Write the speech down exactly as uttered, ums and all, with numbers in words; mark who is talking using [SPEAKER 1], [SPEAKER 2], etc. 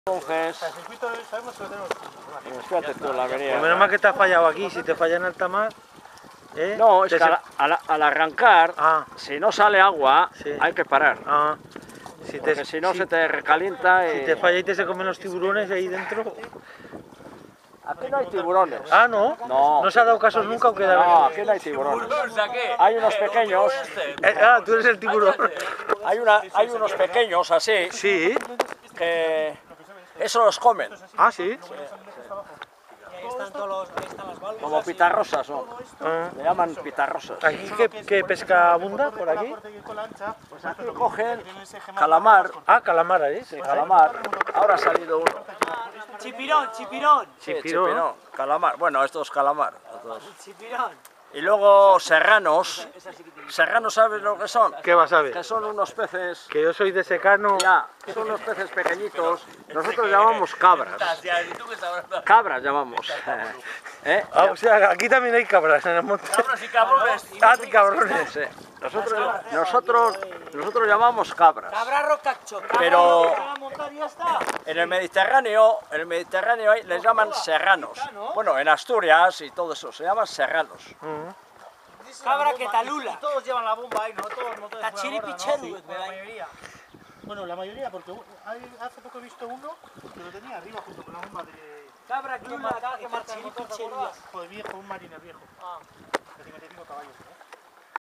[SPEAKER 1] Monjes.
[SPEAKER 2] El circuito sabemos que lo tenemos.
[SPEAKER 1] Fíjate tú la avenida.
[SPEAKER 3] Pues menos mal que te ha fallado aquí, si te falla en alta mar. ¿eh?
[SPEAKER 1] No, es
[SPEAKER 3] Te
[SPEAKER 1] que
[SPEAKER 3] se-
[SPEAKER 1] al, al- al arrancar,
[SPEAKER 3] Ah,
[SPEAKER 1] si no sale agua,
[SPEAKER 3] sí.
[SPEAKER 1] hay que parar.
[SPEAKER 3] ah. Si te,
[SPEAKER 1] Porque si no
[SPEAKER 3] si-
[SPEAKER 1] se te recalienta y...
[SPEAKER 3] si te falla y te se comen los tiburones ahí dentro.
[SPEAKER 1] Aquí no hay tiburones.
[SPEAKER 3] Ah, ¿no?
[SPEAKER 1] No.
[SPEAKER 3] ¿No se ha dado casos nunca o queda?
[SPEAKER 1] No, aquí no hay tiburones. Hay unos pequeños,
[SPEAKER 3] Eh, ah, tú eres el tiburón.
[SPEAKER 1] hay, una, hay unos pequeños así,
[SPEAKER 3] Sí.
[SPEAKER 1] que eso los comen,
[SPEAKER 3] Ah, sí.
[SPEAKER 4] Ahí están todos los, ahí están las válvulas.
[SPEAKER 1] como pitarrosas, ¿no?
[SPEAKER 3] Ah.
[SPEAKER 1] Le llaman pitarrosas.
[SPEAKER 3] ¿Aquí qué, qué pesca abunda por aquí?
[SPEAKER 1] Pues aquí cogen calamar,
[SPEAKER 3] Ah, calamar ahí.
[SPEAKER 1] sí, calamar. Ahora ha salido uno.
[SPEAKER 4] Chipirón, chipirón,
[SPEAKER 1] Sí,
[SPEAKER 3] Chipirón.
[SPEAKER 1] chipirón, calamar. Bueno, esto es calamar. estos.
[SPEAKER 4] chipirón.
[SPEAKER 1] Y luego serranos. ¿Serranos sabes lo que son?
[SPEAKER 3] ¿Qué vas a ver?
[SPEAKER 1] Que son unos peces,
[SPEAKER 3] Que yo soy de secano.
[SPEAKER 1] ya, son unos peces pequeñitos. Nosotros llamamos cabras. Cabras llamamos. ¿Eh?
[SPEAKER 3] Ah, o sea, aquí también hay cabras en el monte.
[SPEAKER 2] Cabras y cabrones.
[SPEAKER 3] Ah, sí, cabrones.
[SPEAKER 1] Sí. Nosotros, nosotros, nosotros llamamos cabras.
[SPEAKER 4] Cabra rocacho.
[SPEAKER 1] Pero
[SPEAKER 4] Cabra montar y ya está.
[SPEAKER 1] en el Mediterráneo, en el Mediterráneo hay- les llaman serranos. Bueno, en Asturias y todo eso, se llaman serranos.
[SPEAKER 4] Cabra que talula.
[SPEAKER 2] Todos llevan la bomba ahí, ¿no? Todos los motores.
[SPEAKER 4] La
[SPEAKER 2] por
[SPEAKER 4] chiri
[SPEAKER 2] gorda, ¿no?
[SPEAKER 4] picheru,
[SPEAKER 2] Sí,
[SPEAKER 4] me
[SPEAKER 2] la
[SPEAKER 4] da-
[SPEAKER 2] mayoría. Bueno, la mayoría, porque u- hay- hace poco he visto uno que lo tenía arriba junto con la bomba de.
[SPEAKER 4] Cabra que
[SPEAKER 2] Que
[SPEAKER 4] lula,
[SPEAKER 2] marca, que
[SPEAKER 4] que
[SPEAKER 2] marca el
[SPEAKER 4] chiri
[SPEAKER 2] motor, ¿te
[SPEAKER 4] picheru.
[SPEAKER 2] acuerdas? Joder, viejo, un mariner viejo. De cincuenta y cinco caballos, ¿no?